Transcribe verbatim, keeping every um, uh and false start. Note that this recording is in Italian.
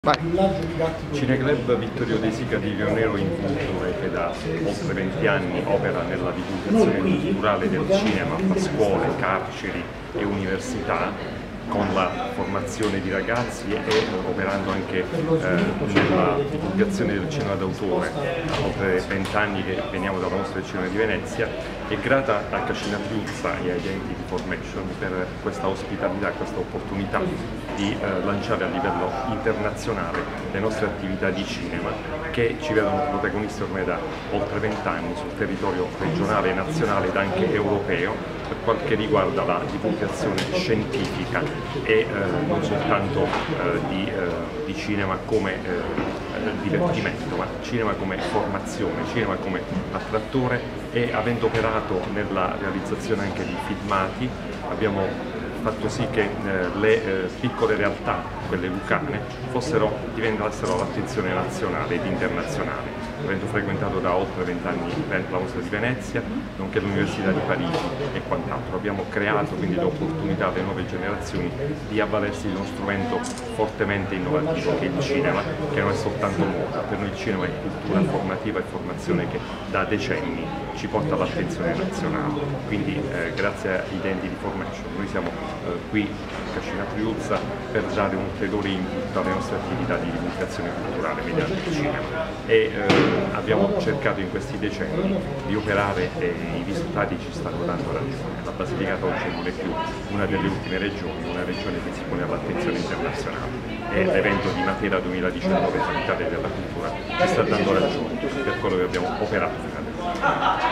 Vai. Cineclub Vittorio De Sica di Lionero in Culture, che da oltre venti anni opera nella divulgazione culturale del cinema fra scuole, carceri e università, con la formazione di ragazzi e operando anche eh, nella divulgazione del cinema d'autore. Oltre vent'anni che veniamo dalla Mostra del Cinema di Venezia, e grata a Cascina Piuzza e ai Denti di Formation per questa ospitalità, questa opportunità di eh, lanciare a livello internazionale le nostre attività di cinema, che ci vedono protagonisti ormai da oltre vent'anni sul territorio regionale, nazionale ed anche europeo, per quel che riguarda la divulgazione scientifica e eh, non soltanto eh, di, eh, di cinema come eh, divertimento, ma cinema come formazione, cinema come attrattore. E avendo operato nella realizzazione anche di filmati, abbiamo fatto sì che eh, le eh, piccole realtà, quelle lucane, fossero, diventassero l'attenzione nazionale ed internazionale. Avendo frequentato da oltre vent'anni la Mostra di Venezia, nonché l'Università di Parigi e quant'altro, abbiamo creato quindi l'opportunità alle nuove generazioni di avvalersi di uno strumento fortemente innovativo che è il cinema, che non è soltanto moda. Per noi il cinema è cultura formativa e formazione che da decenni ci porta all'attenzione nazionale. Quindi eh, grazie ai Denti di Formation noi siamo eh, qui a Cascina Piuzza per dare un ulteriore input alle nostre attività di divulgazione culturale mediante il cinema. E, eh, abbiamo cercato in questi decenni di operare e i risultati ci stanno dando ragione. La Basilicata oggi non è più una delle ultime regioni, una regione che si pone all'attenzione internazionale, e l'evento di Matera duemiladiciannove, Capitale della Cultura, ci sta dando ragione per quello che abbiamo operato fino adesso.